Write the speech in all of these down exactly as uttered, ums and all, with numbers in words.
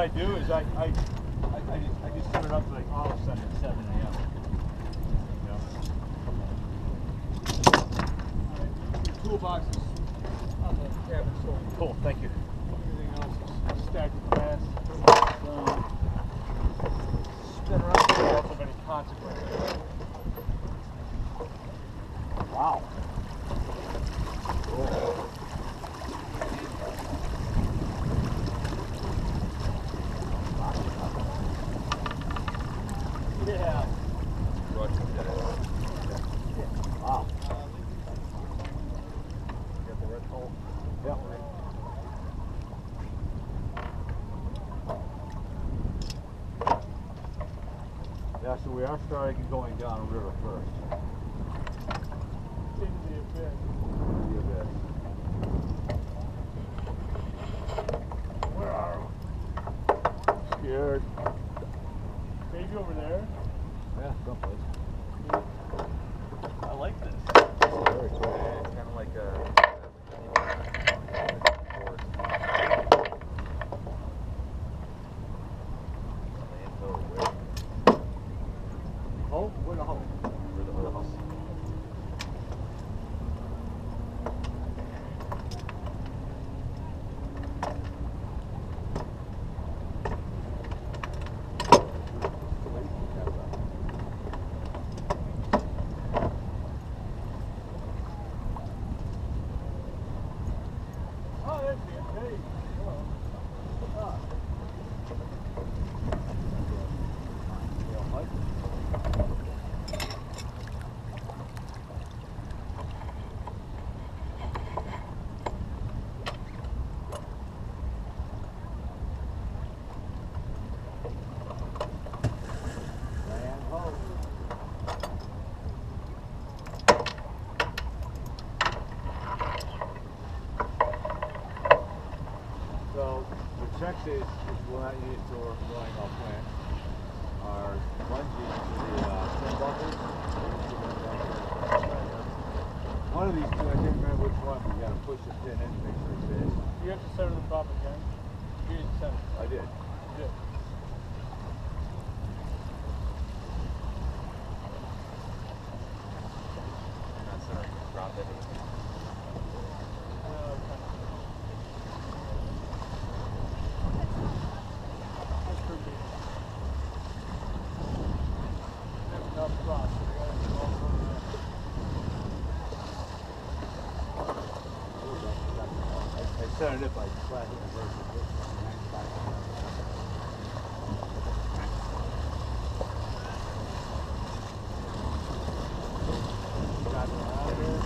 I do is I I, I, I just I just turn it up to like all of a sudden at seven A M Toolbox is on the cabin floor. Cool, thank you. Everything else is stacked with glass. So, spin around so there don't have any consequences. Wow. Cool. Yeah. Wow. Yeah. Yeah, so we are starting going down river first. Into the abyss. Into the abyss. Where are we? Scared. Maybe over there? Yeah, someplace. I like this. Very cool. Yeah, it's kind of like a... Oh, where the hole? Where the hole? Oh, there's the hey. Hello. Ah. So the check says we'll not use it till we're going off plant. Our lunges to the uh, pin buckles. One of these two, I can't remember which one, but you gotta push the pin in to make sure it fits. You have to center them up again. You didn't center. I did. You did. Not centering, drop it. I centered it by flat hitting the vertical. Got it out of here.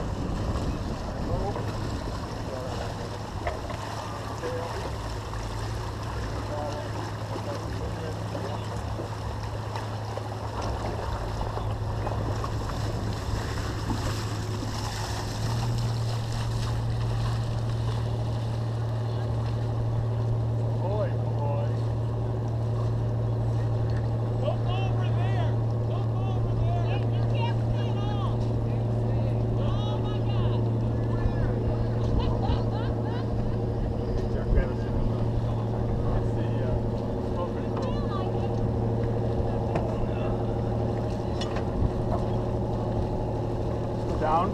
Down.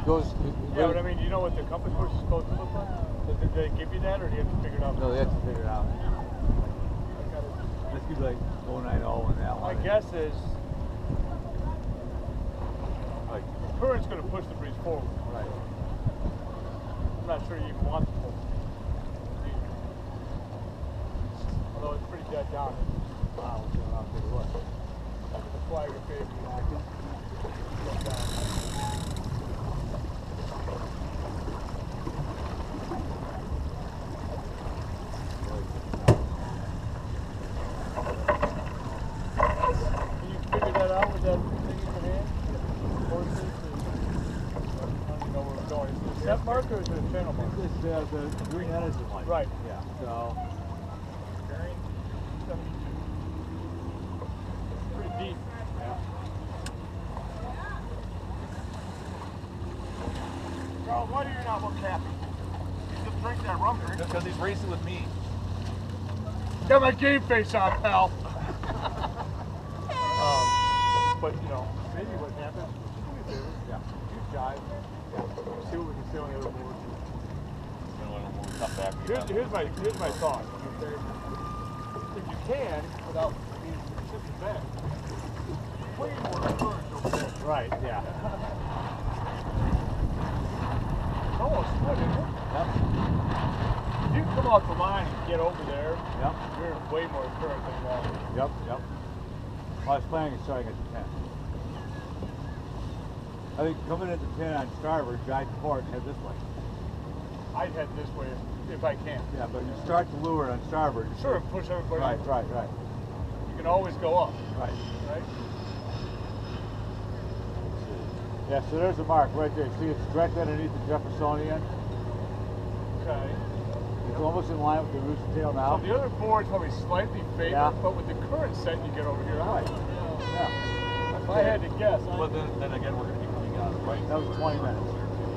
goes. It, yeah, but I mean, do you know what the compass course is supposed to look like? Did they give you that, or do you have to figure it out? No, they have to figure it out. This could be like oh nine oh and that one. My guess is like the current's going to push the breeze forward. Right. I'm not sure you even want to pull. Although it's pretty dead down. Wow, we're going off to the left. Look at the flagger baby. Go down. Can you figure that out with that thing in your hand? Horses? I don't even know where we're going. Is it a set mark or is it a channel mark? It's uh, the green Edison light. Right. Yeah. So. Bearing seventy-two. Pretty deep. Yeah. Charles, why do you not look happy? You just drink that rum drink. Just because he's racing with me. Got my game face on, pal. um, but you know, maybe what happens, do me a favor. Yeah. You jive. Yeah. See what we can say on the other board. Come back. Here's, here's my here's my thought. Okay? If you can, without being shipping back, way more current over there. Right. Yeah. It's almost split, isn't it? Yep. If you come off the line and get over there, Yep. you're way more current than along. Yep. Yep. Well, I was planning on starting at the ten. I think coming at the ten on starboard, drive port, and head this way. I'd head this way if, if I can. Yeah, but you start to lure on starboard. Sure, and push everybody. Right, over. right, right. You can always go up. Right. Right? Yeah, so there's a mark right there. See, it's directly underneath the Jeffersonian. Okay. It's almost in line with the rooster tail now. So the other board's probably slightly favored, Yeah. but with the current set you get over here. Right. Yeah. Yeah. If I had to guess, I, But then, then again, we're going to be coming out right. That was twenty minutes.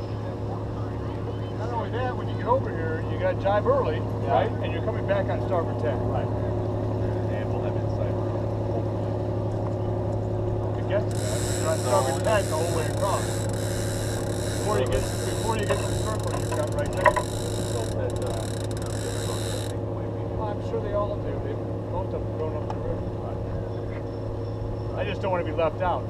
not only that, when you get over here, you got to jive early, Yeah. right? And you're coming back on starboard ten. Right. And we'll have insight. You can guess to that. You're on starboard ten the whole way across. Before you get before you get to the circle, you've got right there. So that, uh, take away me. Well, I'm sure they all do. They, most of them going up the river. I just don't want to be left out.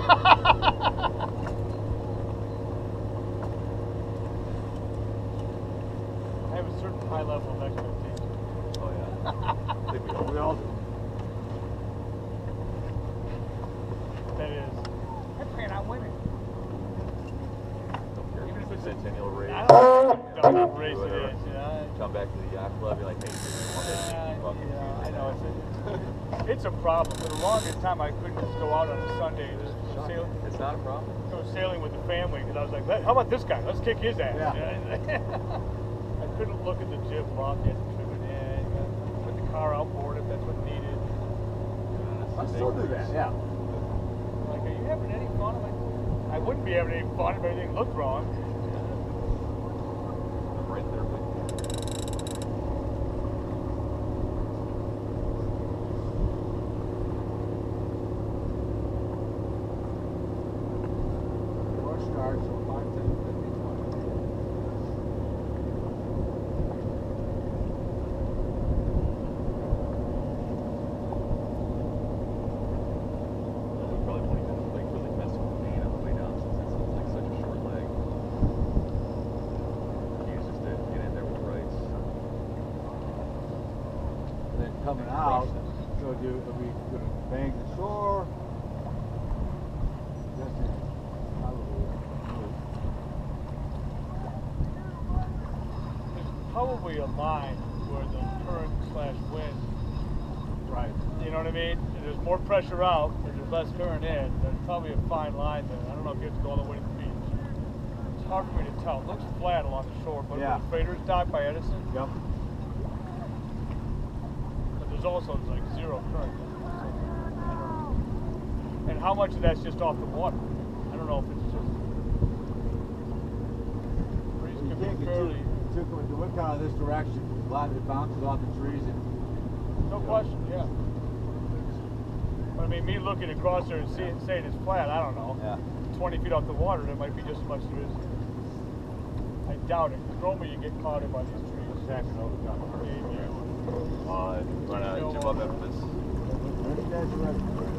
I have a certain high level of expectation. Oh, yeah. I think we all, We all do. That is, I plan on winning. don't care if it's a centennial race. I don't know what race it Whatever. is, you know. Come back to the yacht club, you're like, hey, you want that Uh, cheeky fucking yeah, I food? know. It's a, it's a problem. For the longest time, I couldn't just go out on a Sunday and just go, sail, It's not a problem. go sailing with the family because I was like, "Let- how about this guy? Let's kick his ass. Yeah. I couldn't look at the jib lock. You had to trim it in. You had to put the car outboard if that's what needed. I still do that. Yeah. I'm like, are you having any fun? I'm like, I wouldn't be having any fun if everything looked wrong. I'm right there with you. Rush starts so five, ten, fifteen, twenty. We probably won't even like really mess with the main on the way down since it's like such a short leg. Use just to get in there with rights. Then coming out, so do are we gonna bang the shore? Just in- probably. There's probably a line where the current slash wind, Right. you know what I mean? If there's more pressure out, or there's less current in, there's probably a fine line there. I don't know if you have to go all the way to the beach. It's hard for me to tell. It looks flat along the shore, but Yeah. where the freighters dock by Edison, Yep. but there's also like zero current. So, I don't know. And how much of that's just off the water? I don't know if it's just breeze You could can't be get fairly. too, too, the wind kind of this direction. A lot of it bounces off the trees and. No question, yeah. But I mean, me looking across there and seeing, saying it's flat, I don't know. Yeah. twenty feet off the water, there might be just as much as there is I doubt it, because normally you get clouded by these trees. Stacking over top of her. Uh, run out of Jim up Memphis. When you guys are ready for it.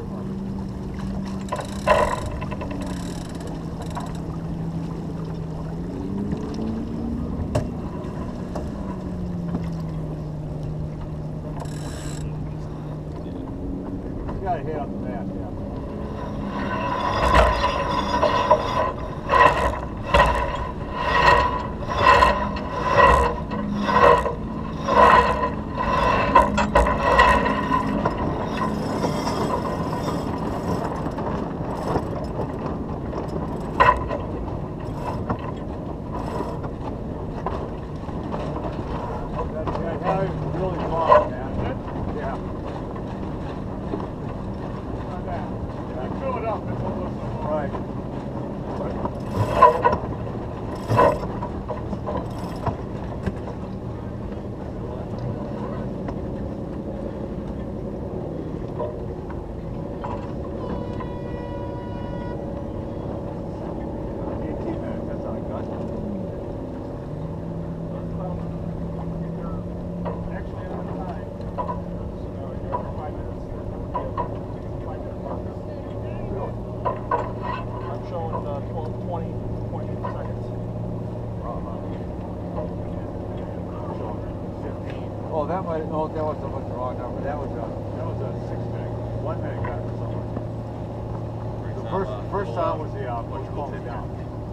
You gotta hit up the back, yeah. Oh, that might, no, that was the wrong number. That was a, that was a six minute, one minute cut or something. The first, first time was the, uh, push calm down.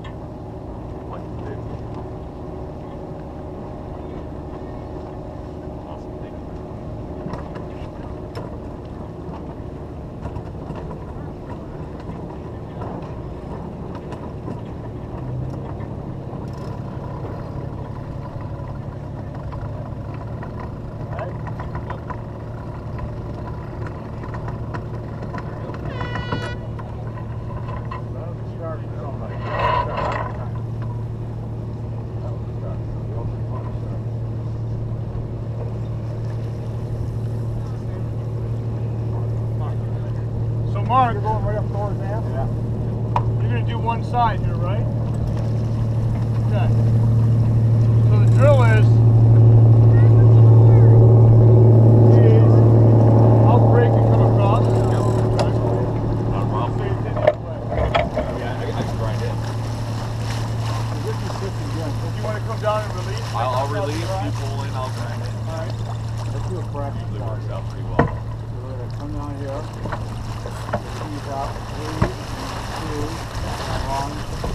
Awesome, thank you. Mark, you're going right up towards there? Yeah. You're going to do one side here, right? Okay. So the drill is, is I'll break and come across. Not a problem. So you did that way. Yeah, I, I can grind it. Do you want to come down and release? I'll, I'll release, you pull in, I'll grind it. Alright. Let's do a practice. Usually works out pretty well. So we're going to come down here. These out, three, two, one.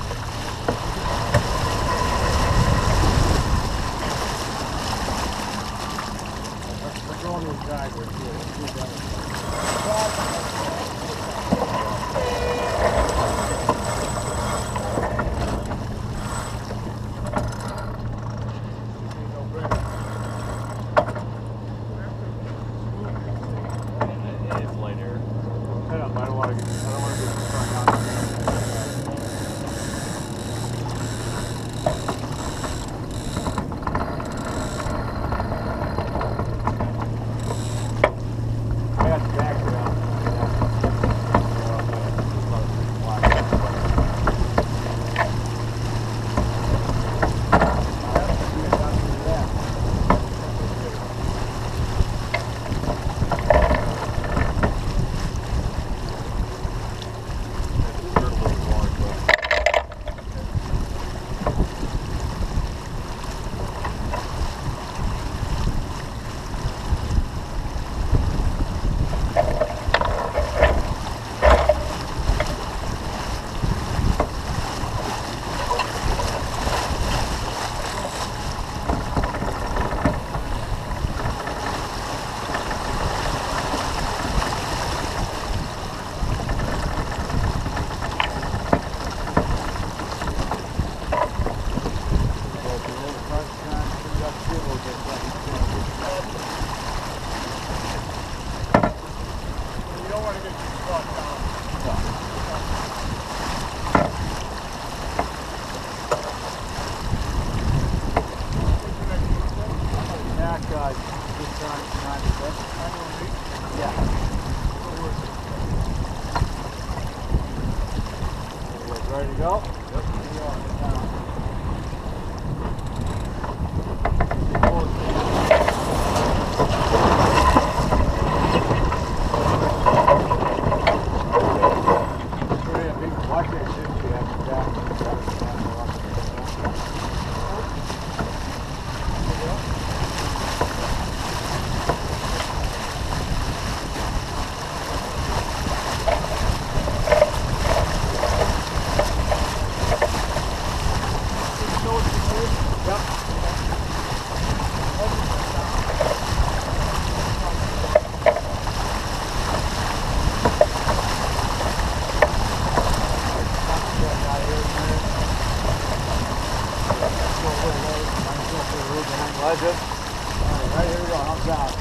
Let's go on those backwards here. Let's do that. It's lighter. I don't want to get, I don't want to get turned on. I got the back down. You don't want to get too caught down. Back, uh, just trying to find the best. Yeah. Ready to go? Yep. Legend. All right, right here we go. How's that?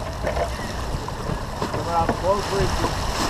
Come out, close reaches.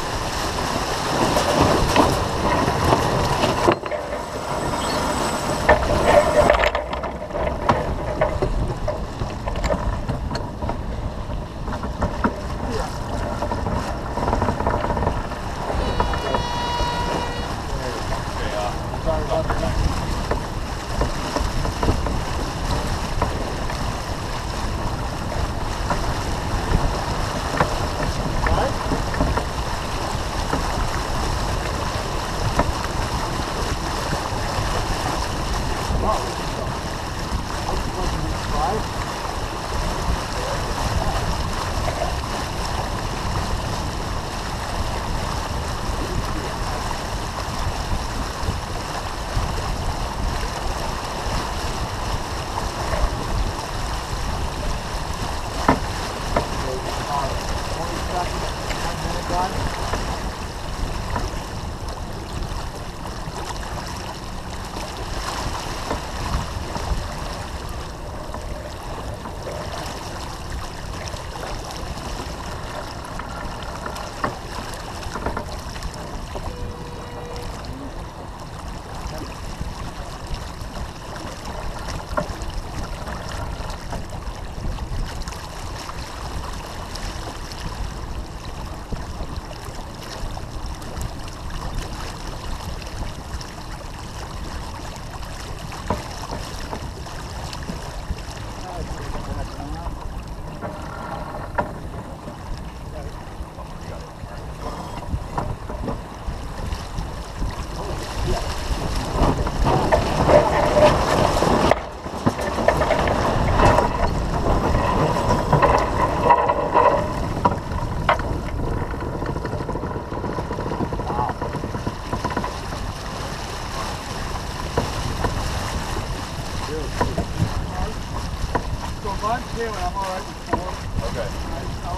I'm all right with four. Okay. I'll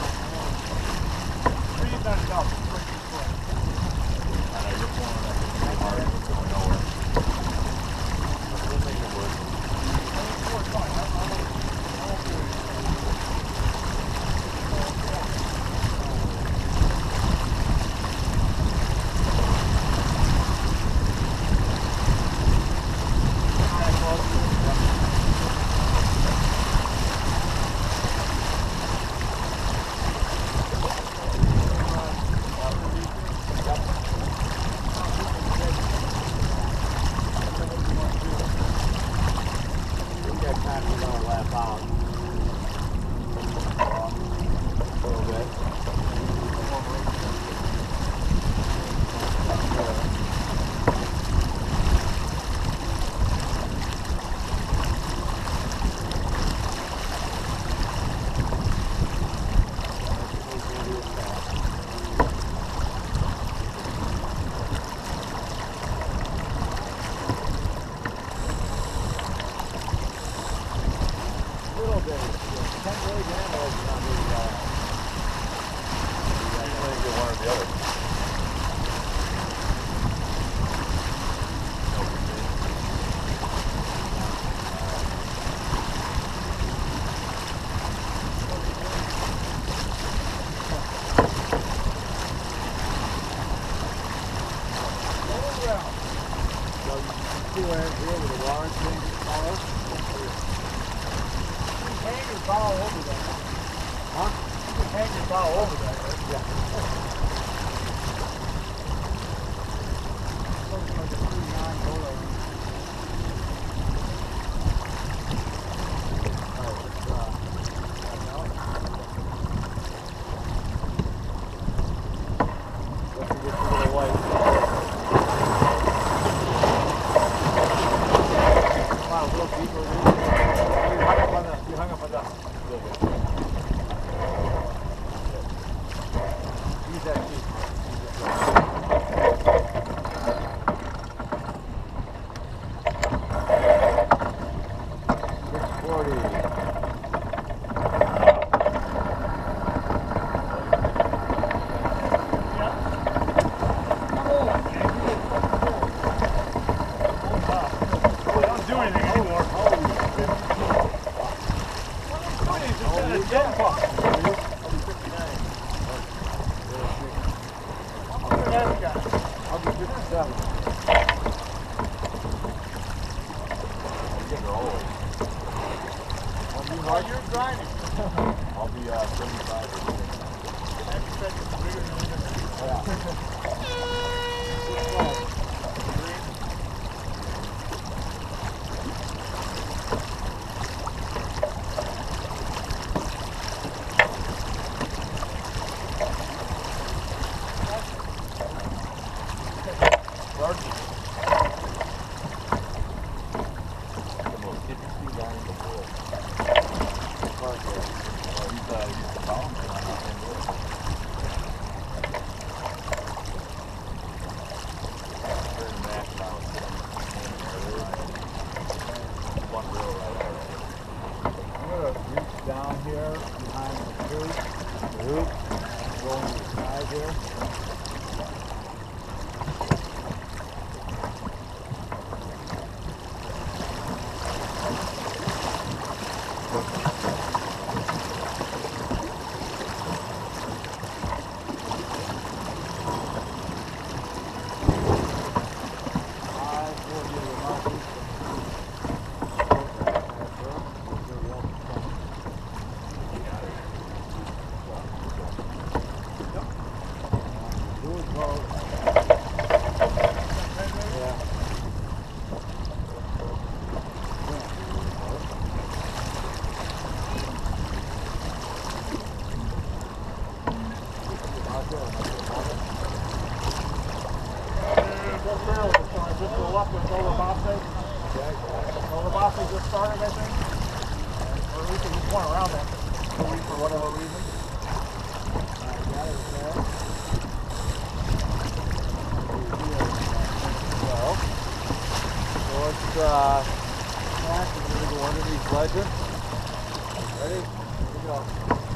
three is not enough. Break your foot. I know you're pulling that thing hard. It's going nowhere. We'll make it work. Four is fine. I won't I won't do it. You're getting close. I'll be fifty-nine. What's the next guy? I'll be fifty-seven. You guys are old. I'll be Oh, like, you're grinding. I'll be uh, thirty-five or something. I expect it's bigger than The most interesting guy in the world. Well, he's, uh, he's the bomb man on that thing. Very mashed out. One real right there. I'm gonna reach down here behind the hoop, the hoop, and go on the side here. just go up with Olabase. Olabase just started, I think. Or at least he just went around that week for whatever reason. Alright, got it there. So, let's, uh, back, we're gonna go underneath legend. Ready? Here we go.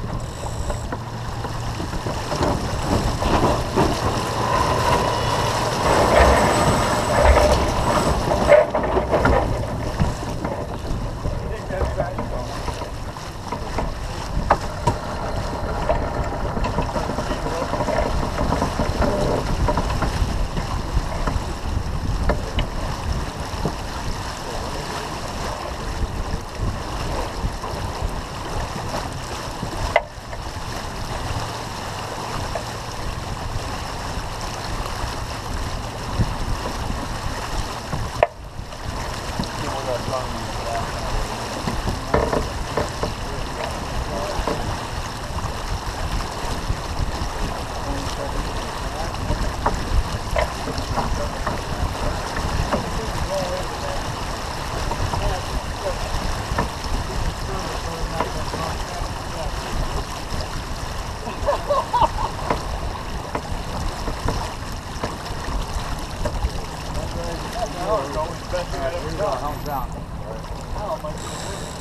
Thumbs down. Oh, my goodness.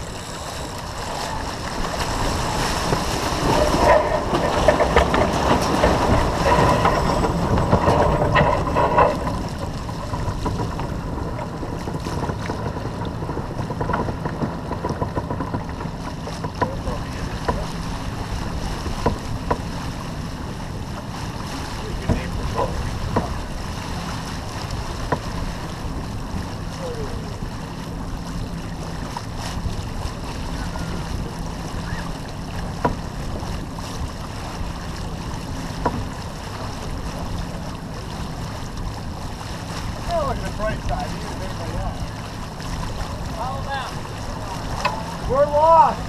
Look at the bright side. He is everybody else. Follow them. We're lost.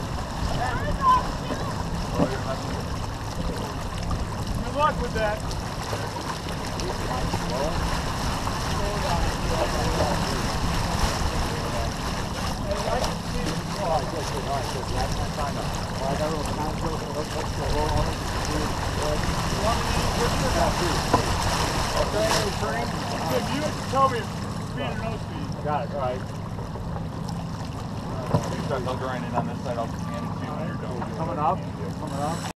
Good luck with that. If you tell me speed or no speed. Got it, alright. You start no grinding on this side, I'll just hand it to you when you're done. Coming up, coming up.